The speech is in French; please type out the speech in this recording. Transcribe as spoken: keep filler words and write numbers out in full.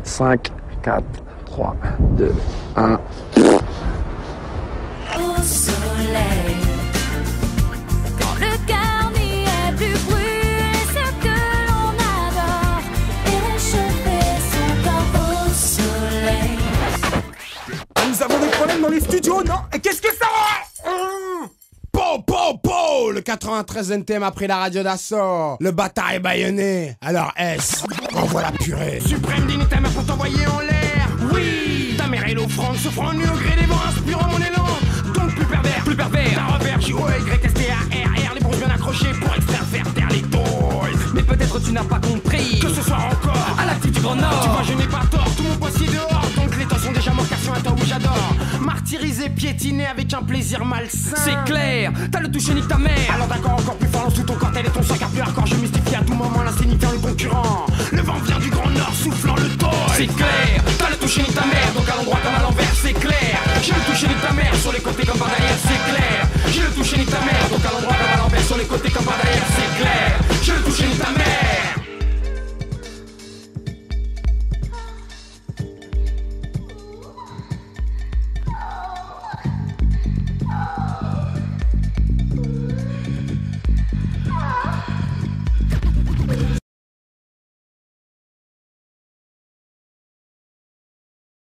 cinq, quatre, trois, deux, un. Au soleil, quand le cœur n'y est plus brûlé, ce que l'on adore, échauffer son corps au soleil. Nous avons des problèmes dans les studios, non? Et qu'est-ce que ça va? Po, po, po. Le quatre-vingt-treize N T M a pris la radio d'assaut. Le bâtard est bâillonné. Alors S, envoie la purée. Suprême digne ta mère pour t'envoyer en l'air. Oui, ta mère est l'offrande, souffrant nu au gré des vents, inspirant mon élan. Donc plus pervers, plus pervers. Un revers, J O Y S T A R R. Les bronzes bien accrochés pour extraire, faire taire les toys. Mais peut-être tu n'as pas compris que ce soir encore, à l'actif du Grand Nord, tu vois je n'ai pas tort, tout mon poissier dehors. Donc les temps sont déjà morts car sur un temps où j'adore. Martyrisé, piétiné avec un plaisir malsain. C'est clair, t'as le toucher nique ta mère. Alors d'accord, encore plus fort, lance tout ton corps, tel est ton sang car plus hardcore. Je mystifie à tout moment l'insignifiant, le concurrent. Le vent vient du Grand Nord, soufflant le toy. C'est clair, t'as le toucher nique ta mère. Donc à l'endroit comme à l'endroit